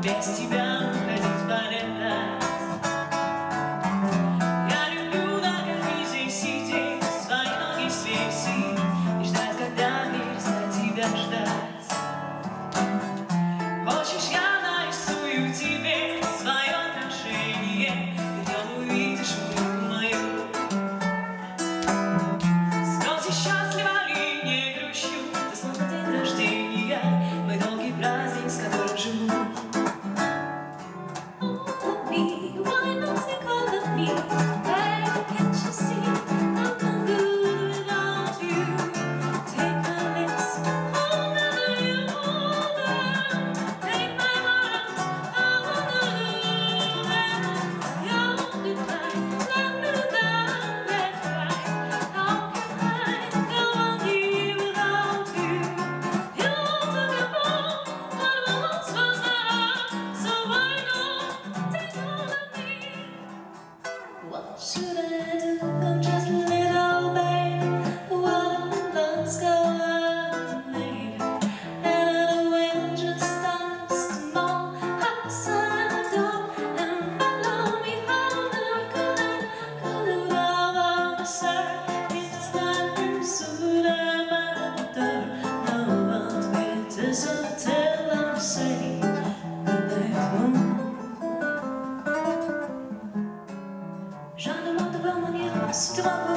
без тебя ходить полетать. Я люблю на карнизе сидеть, свои ноги свесить и ждать, когда перестать тебя ждать. Хочешь, я нарисую тебе свое отражение, и в нем увидишь улыбку мою. Спросишь, счастлива ли, не грущу, ты словно день рождения, мой долгий праздник, с которым живу. What should I do? I'm just a little babe. What loves go on, baby. And the wind just starts to moan outside the door and follow me home. I couldn't love on the side. It's time soon I'm at the door. No one's with this until I'm saying goodnight home. Je ne demande pas mon ira,